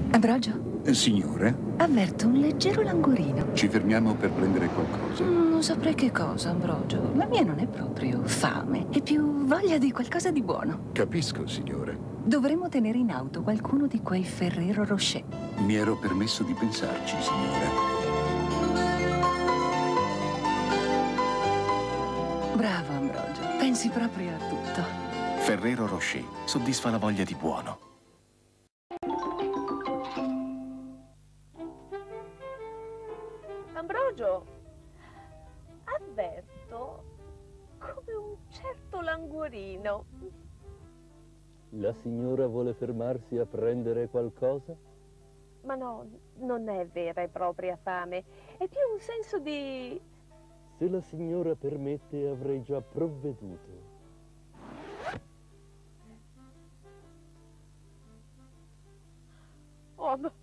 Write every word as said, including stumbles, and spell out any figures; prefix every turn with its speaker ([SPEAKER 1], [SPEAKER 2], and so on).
[SPEAKER 1] Ambrogio?
[SPEAKER 2] Eh, signore?
[SPEAKER 1] Avverto un leggero languorino.
[SPEAKER 2] Ci fermiamo per prendere qualcosa?
[SPEAKER 1] Mm, non saprei che cosa, Ambrogio. La mia non è proprio fame, è più voglia di qualcosa di buono.
[SPEAKER 2] Capisco, signore.
[SPEAKER 1] Dovremmo tenere in auto qualcuno di quei Ferrero Rocher.
[SPEAKER 2] Mi ero permesso di pensarci, signore.
[SPEAKER 1] Bravo, Ambrogio. Pensi proprio a tutto.
[SPEAKER 3] Ferrero Rocher soddisfa la voglia di buono.
[SPEAKER 4] Ambrogio, avverto come un certo languorino.
[SPEAKER 5] La signora vuole fermarsi a prendere qualcosa?
[SPEAKER 4] Ma no, non è vera e propria fame, è più un senso di...
[SPEAKER 5] Se la signora permette, avrei già provveduto.
[SPEAKER 4] Oh, ma